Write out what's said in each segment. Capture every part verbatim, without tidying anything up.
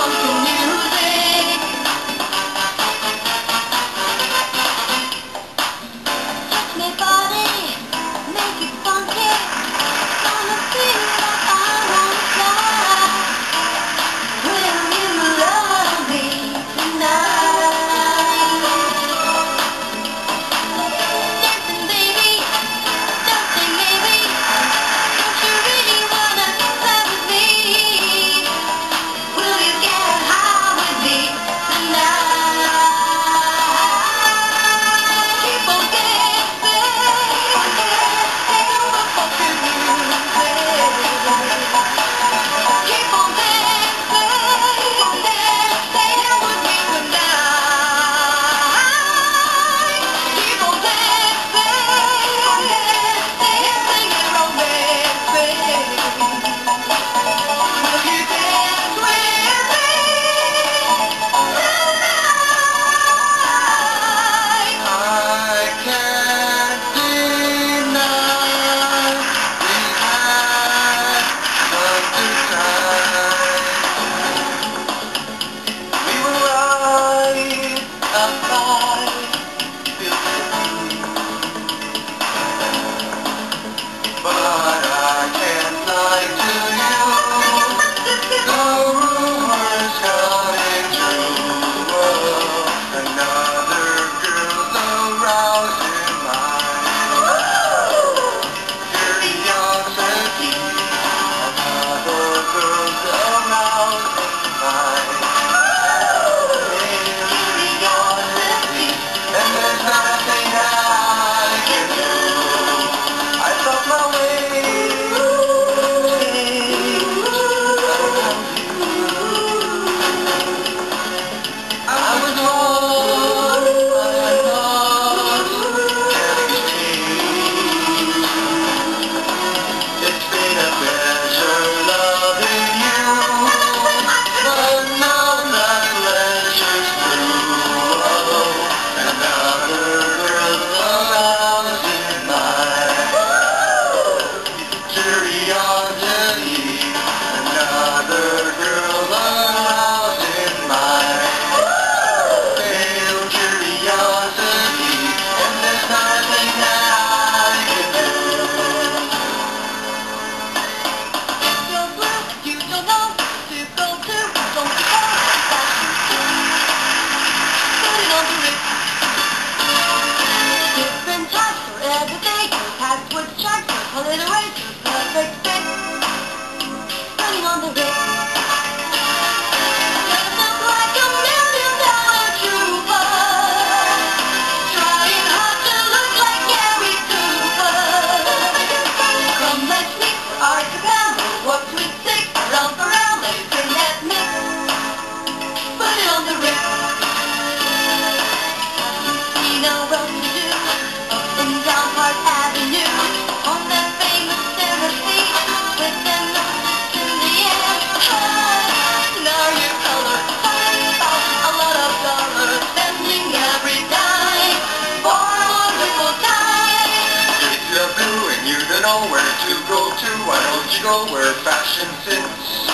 know where to go to, why don't you go where fashion sits?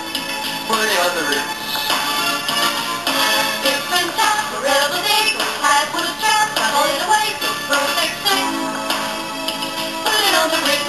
Putting on the Ritz. Different tops wherever they go, hide with a strap, travel it away, so perfect fit. Put it on the Ritz.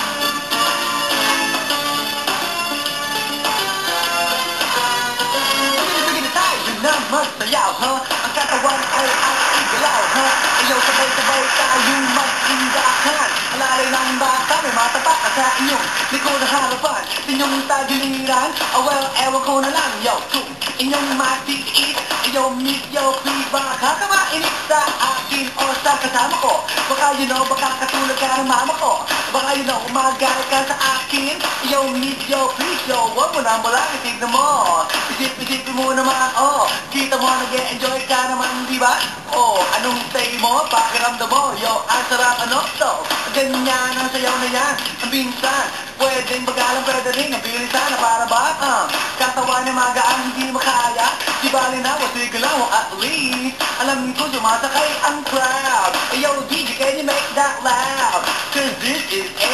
Naman sayaw, ha? Ang katawan ay ang igalaw, ha? Ayaw sabay-sabay tayong mag-indahan. Alalay ng bata, may matapak sa inyong likod na harapan. Sa inyong tagiliran, ah well, ewan ko na lang, yo. Kung inyong matiis, yo, meet, yo, please, baka ka mainit sa akin o sa kasama ko. Baka you know, baka katulad ka ng mama ko. Baka you know, umagay ka sa akin. Yo, meet, yo, please, yo, wag mo na mo lang, itignan mo. Isip-isipin mo naman, oh. Kita mo, nag-e-enjoy ka naman, di ba? Oh, anong say mo? Pakiramdam mo, yo, ang sarap, ano to? Ganyan ang sayaw na yan, ang binsan. Pwedeng bagalang, pwede rin, ang bilisan na para ba? Uh, katawan na magaan, hindi makaya. Di bali na, wasig lang, at least. Alam ko, sumasakay ang crowd. Hey, yo, D J, can you make that loud? Cause this is